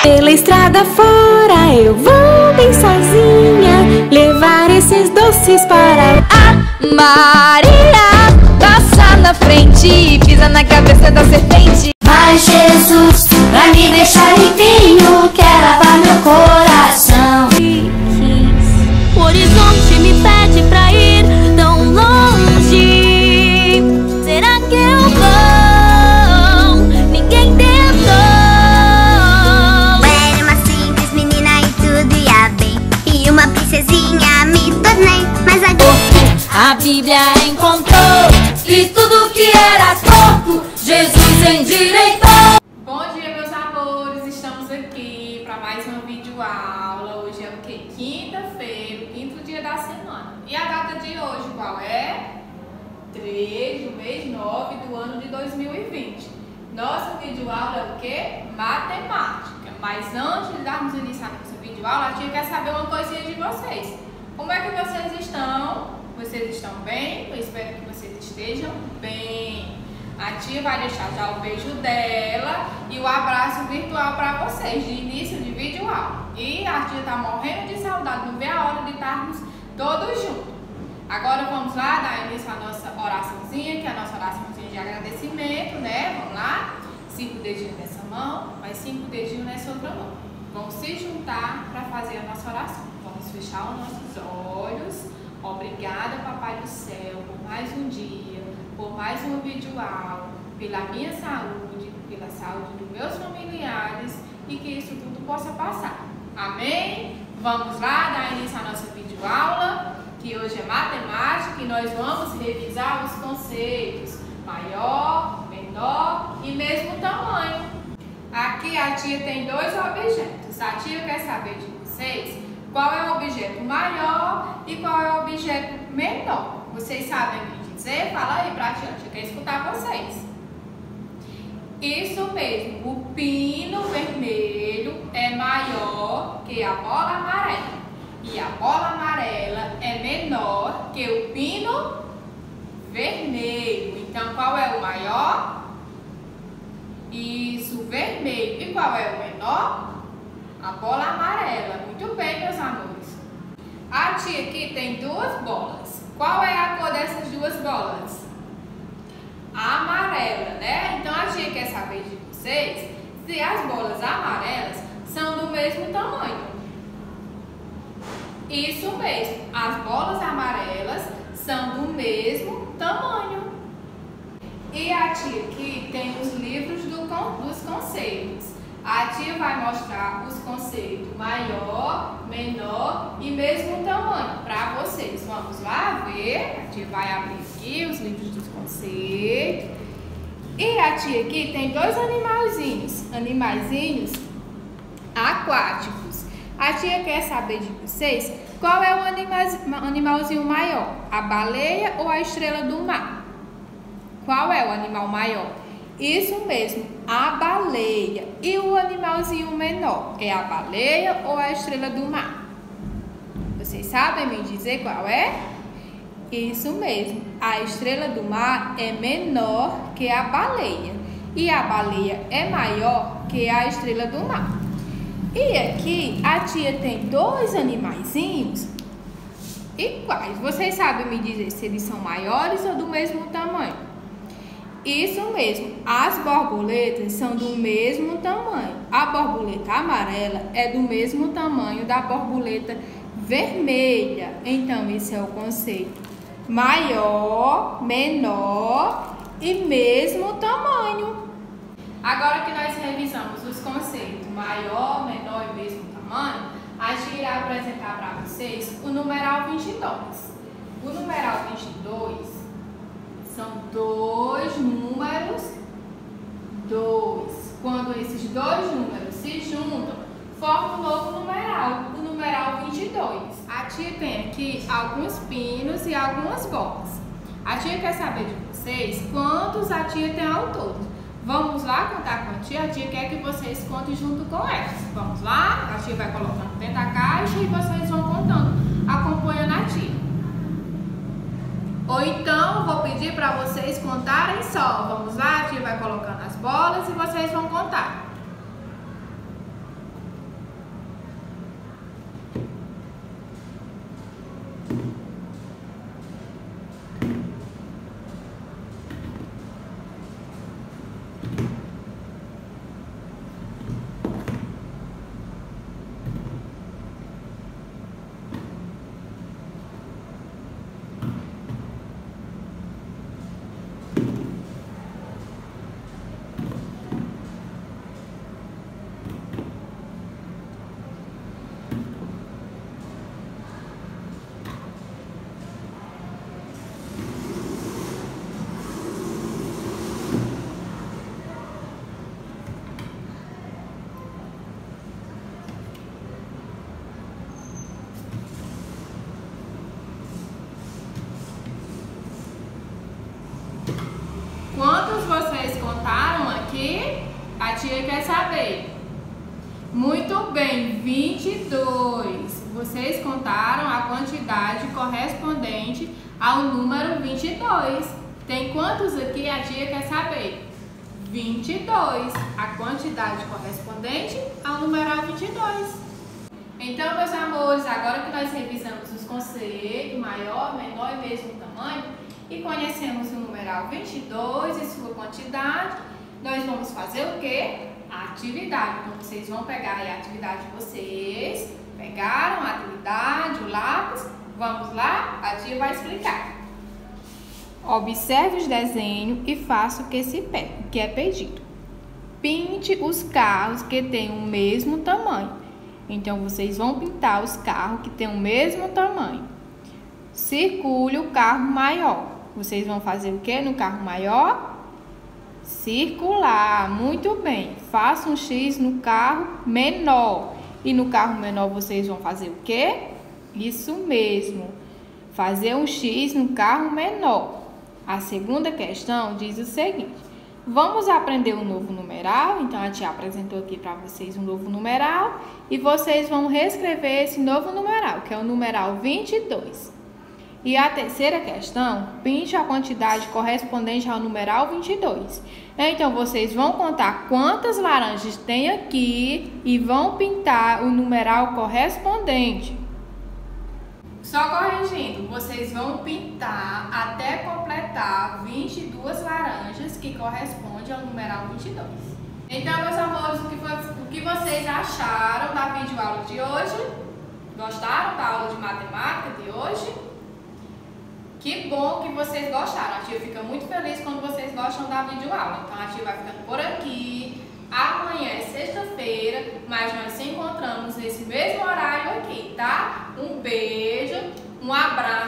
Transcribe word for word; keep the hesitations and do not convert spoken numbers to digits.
Pela estrada fora eu vou bem sozinha, levar esses doces para a Maria. Passa na frente, pisa na cabeça da serpente. Mas Jesus, pra me deixar limpinho, quer lavar meu coração. O horizonte me pede pra ir tão longe. Será que eu vou? Ninguém tentou. Eu era uma simples menina e tudo ia bem, e uma princesinha me tornei. Mas a, a Bíblia encontrou, e tudo que era corpo Jesus endireitou. Bom dia, meus amores, estamos aqui para mais uma videoaula. Hoje é o que? Quinta-feira, o quinto dia da semana. E a data de hoje qual é? três do mês nove do ano de dois mil e vinte. Nossa videoaula é o que? Matemática. Mas antes de darmos início à nossa videoaula, a tia quer saber uma coisinha de vocês. Como é que vocês estão? Vocês estão bem? Eu espero que vocês estejam bem. A tia vai deixar já o beijo dela e o abraço virtual para vocês de início de vídeo aula. E a tia tá morrendo de saudade, não vê a hora de estarmos todos juntos. Agora vamos lá dar início à nossa oraçãozinha, que é a nossa oraçãozinha de agradecimento, né? Vamos lá? Cinco dedinhos nessa mão, mais cinco dedinhos nessa outra mão. Vamos se juntar para fazer a nossa oração. Vamos fechar os nossos olhos. Obrigada, Papai do Céu, por mais um dia, por mais uma videoaula, pela minha saúde, pela saúde dos meus familiares e que isso tudo possa passar. Amém? Vamos lá dar início à nossa videoaula, que hoje é matemática e nós vamos revisar os conceitos maior, menor e mesmo tamanho. Aqui a tia tem dois objetos. A tia quer saber de vocês qual é o objeto maior e qual é o objeto menor. Vocês sabem me dizer? Fala aí pra tia, a tia quer escutar vocês. Isso mesmo, o pino vermelho é maior que a bola amarela. E a bola amarela é menor que o pino vermelho. Então, qual é o maior? Isso, vermelho. E qual é o menor? A bola amarela. Muito bem, meus amores. A tia aqui tem duas bolas. Qual é a cor dessas duas bolas? A amarela, né? Então a tia quer saber de vocês se as bolas amarelas são do mesmo tamanho. Isso mesmo, as bolas amarelas são do mesmo tamanho. E a tia aqui tem os livros do, dos conceitos. A tia vai mostrar os conceitos maior, menor e mesmo tamanho para vocês. Vamos lá ver? A tia vai abrir aqui os livros dos conceitos. E a tia aqui tem dois animaizinhos, animaizinhos aquáticos. A tia quer saber de vocês qual é o animal, animalzinho maior, a baleia ou a estrela do mar? Qual é o animal maior? Isso mesmo, a baleia. E o animalzinho menor, é a baleia ou a estrela do mar? Vocês sabem me dizer qual é? Isso mesmo, a estrela do mar é menor que a baleia. E a baleia é maior que a estrela do mar. E aqui a tia tem dois animaizinhos iguais. Vocês sabem me dizer se eles são maiores ou do mesmo tamanho? Isso mesmo, as borboletas são do mesmo tamanho. A borboleta amarela é do mesmo tamanho da borboleta vermelha. Então, esse é o conceito maior, menor e mesmo tamanho. Agora que nós revisamos os conceitos maior, menor e mesmo tamanho, a gente irá apresentar para vocês o numeral vinte e dois. O numeral vinte e dois são dois números, dois. Quando esses dois números se juntam, forma um novo numeral, o numeral vinte e dois. A tia tem aqui alguns pinos e algumas bolas. A tia quer saber de vocês quantos a tia tem ao todo. Vamos lá contar com a tia? A tia quer que vocês contem junto com ela. Vamos lá? A tia vai colocando dentro da caixa e vocês vão contando, acompanhando a tia. Ou então, vou pedir para vocês contarem só. Vamos lá? A tia vai colocando as bolas e vocês vão contar. Quantos vocês contaram aqui? A tia quer saber. Muito bem, vinte e dois. Vocês contaram a quantidade correspondente ao número vinte e dois. Tem quantos aqui? A tia quer saber. vinte e dois. A quantidade correspondente ao numeral vinte e dois. Então, meus amores, agora que nós revisamos os conceitos, maior, menor e mesmo tamanho, e conhecemos o numeral vinte e dois e sua quantidade, nós vamos fazer o quê? A atividade. Então, vocês vão pegar aí a atividade de vocês. Pegaram a atividade, o lápis. Vamos lá? A tia vai explicar. Observe os desenhos e faça o que, se pede, que é pedido. Pinte os carros que têm o mesmo tamanho. Então, vocês vão pintar os carros que têm o mesmo tamanho. Circule o carro maior. Vocês vão fazer o que no carro maior? Circular. Muito bem. Faça um X no carro menor. E no carro menor vocês vão fazer o que? Isso mesmo. Fazer um X no carro menor. A segunda questão diz o seguinte. Vamos aprender um novo numeral. Então, a tia apresentou aqui para vocês um novo numeral. E vocês vão reescrever esse novo numeral, que é o numeral vinte e dois. E a terceira questão, pinte a quantidade correspondente ao numeral vinte e dois. Então, vocês vão contar quantas laranjas tem aqui e vão pintar o numeral correspondente. Só corrigindo, vocês vão pintar até completar vinte e duas laranjas, que corresponde ao numeral vinte e dois. Então, meus amores, o que, foi, o que vocês acharam da videoaula de hoje? Gostaram da aula de matemática de hoje? Que bom que vocês gostaram. A tia fica muito feliz quando vocês gostam da videoaula. Então, a tia vai ficando por aqui. Amanhã é sexta-feira, mas nós nos encontramos nesse mesmo horário aqui, tá? Um beijo, um abraço.